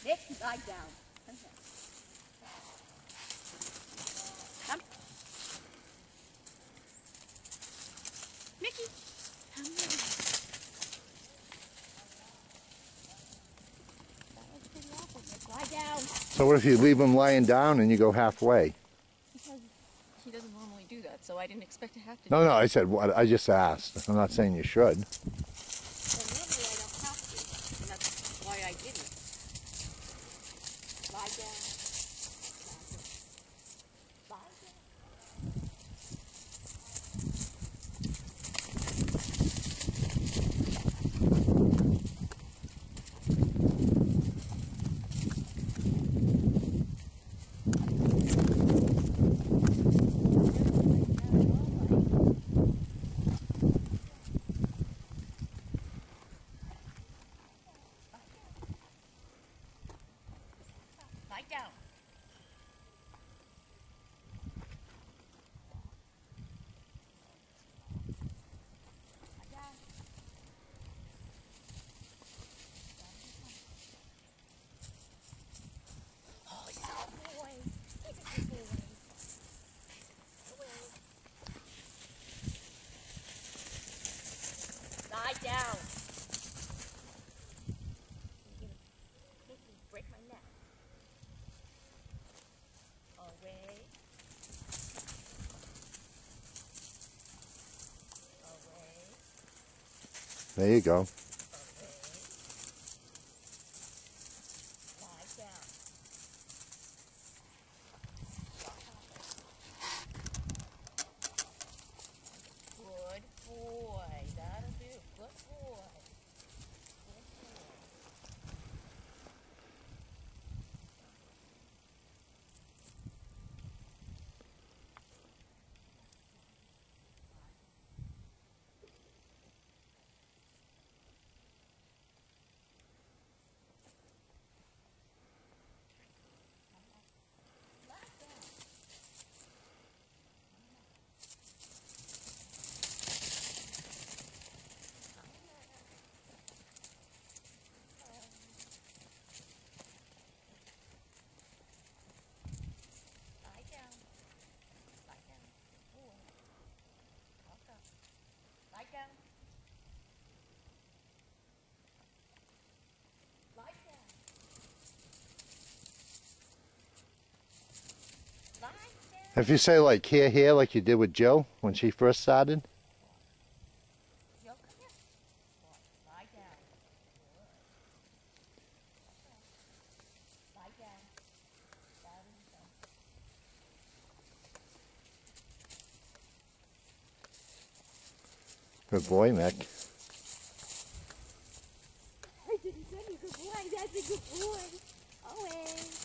Mick, lie down. Come here. Come. Mickey, come here. That was pretty awful, Mick. Lie down. So what if you leave him lying down and you go halfway? Because he doesn't normally do that, so I didn't expect to have to. No, I said what? I just asked. I'm not saying you should. Well, normally I don't have to, and that's why I didn't. Lie down. Lie down. Lie down. Lie down. Oh, he's a good boy. He's a good boy. Lie down. You're gonna make me break my neck. Away. Away. There you go. Away. Lie down. Good boy. That'll do. Good boy. Good boy. Lie down. Lie down. Good boy. Walk up. Lie down. Lie down. Lie down. If you say like here, like you did with Jill when she first started. Yo, come here. Boy, lie down. Good. Okay. Lie down. Down and down. Good boy, Mick. I didn't say you good boy. That's a good boy. Away.